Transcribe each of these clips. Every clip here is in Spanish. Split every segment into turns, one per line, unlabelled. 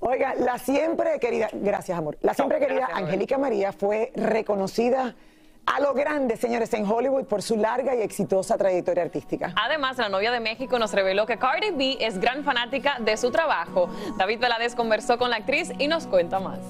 Oiga, la siempre querida, gracias amor, la siempre querida
gracias,
Angélica María fue reconocida a lo grande, señores, en Hollywood por su larga y exitosa trayectoria artística.
Además, la novia de México nos reveló que Cardi B es gran fanática de su trabajo. David Valadez conversó con la actriz y nos cuenta más.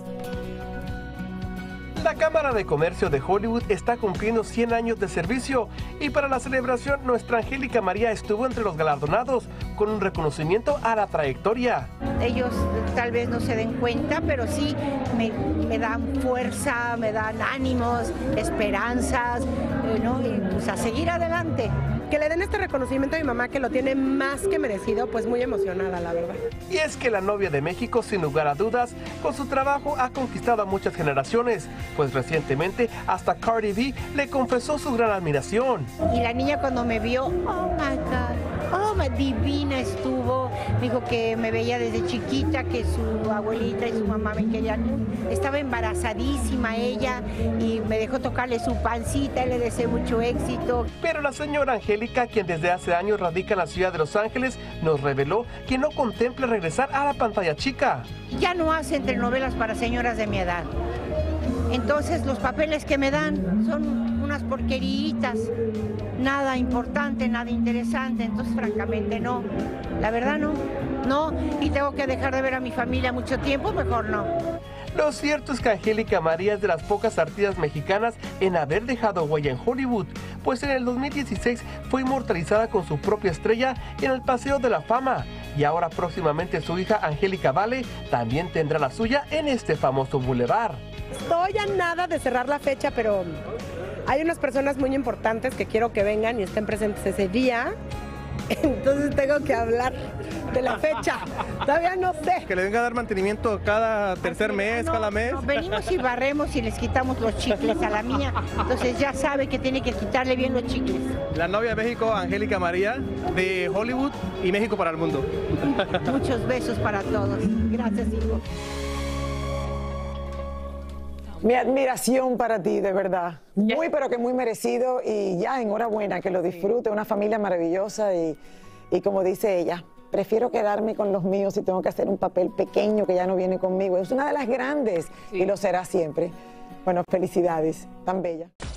La Cámara de Comercio de Hollywood está cumpliendo 100 años de servicio y para la celebración nuestra Angélica María estuvo entre los galardonados con un reconocimiento a la trayectoria.
Ellos tal vez no se den cuenta, pero sí me dan fuerza, me dan ánimos, esperanzas, ¿no? Y pues a seguir adelante.
Que le den este reconocimiento a mi mamá, que lo tiene más que merecido, pues muy emocionada, la verdad.
Y es que la novia de México, sin lugar a dudas, con su trabajo ha conquistado a muchas generaciones, pues recientemente hasta Cardi B le confesó su gran admiración.
Y la niña cuando me vio, oh my God, divina estuvo. Me dijo que me veía desde chiquita, que su abuelita y su mamá me querían. Estaba embarazadísima ella y me dejó tocarle su pancita y le deseé mucho éxito.
Pero la señora Angélica, quien desde hace años radica en la ciudad de Los Ángeles, nos reveló que no contempla regresar a la pantalla chica.
Ya no hacen telenovelas para señoras de mi edad. Entonces los papeles que me dan son unas porqueritas, nada importante, nada interesante, entonces francamente no, la verdad no, y tengo que dejar de ver a mi familia mucho tiempo, mejor no.
Lo cierto es que Angélica María es de las pocas artistas mexicanas en haber dejado huella en Hollywood, pues en el 2016 fue inmortalizada con su propia estrella en el Paseo de la Fama, y ahora próximamente su hija Angélica Vale también tendrá la suya en este famoso bulevar.
Estoy a nada de cerrar la fecha, pero hay unas personas muy importantes que quiero que vengan y estén presentes ese día. Entonces tengo que hablar de la fecha. Todavía no sé.
Que le venga a dar mantenimiento cada tercer mes, cada mes.
No, venimos y barremos y les quitamos los chicles a la mía. Entonces ya sabe que tiene que quitarle bien los chicles.
La novia de México, Angélica María, de Hollywood y México para el mundo.
Muchos besos para todos. Gracias, hijo.
Mi admiración para ti, de verdad. Muy, pero que muy merecido y ya, enhorabuena, que lo disfrute, una familia maravillosa y como dice ella, prefiero quedarme con los míos si tengo que hacer un papel pequeño que ya no viene conmigo. Es una de las grandes y lo será siempre. Bueno, felicidades, tan bella.